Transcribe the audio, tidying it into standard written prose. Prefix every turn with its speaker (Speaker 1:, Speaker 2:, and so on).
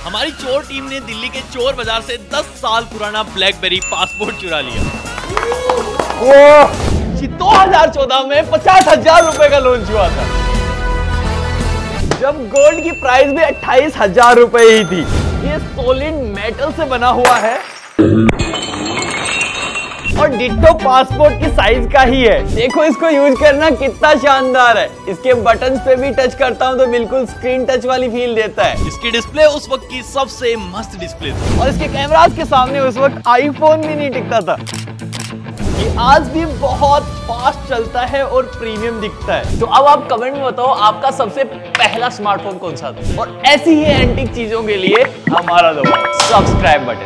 Speaker 1: हमारी चोर टीम ने दिल्ली के चोर बाजार से 10 साल पुराना ब्लैकबेरी पासपोर्ट चुरा लिया। 2014 में 50,000 रुपए का लॉन्च हुआ था, जब गोल्ड की प्राइस भी 28,000 रुपए ही थी। ये सॉलिड मेटल से बना हुआ है और डिट्टो पासपोर्ट की साइज का ही है। देखो इसको यूज करना कितना शानदार है। इसके बटन्स पे भी टच करता हूँ तो बिल्कुल स्क्रीन टच वाली फील देता है। इसकी डिस्प्ले उस वक्त की सबसे मस्त डिस्प्ले थी और इसके कैमरास के सामने उस वक्त आईफोन भी नहीं टिकता था। ये आज भी बहुत फास्ट चलता है और प्रीमियम दिखता है। तो अब आप कमेंट में बताओ आपका सबसे पहला स्मार्टफोन कौन सा था। और ऐसी ही एंटीक चीजों के लिए हमारा दबाओ सब्सक्राइब बटन।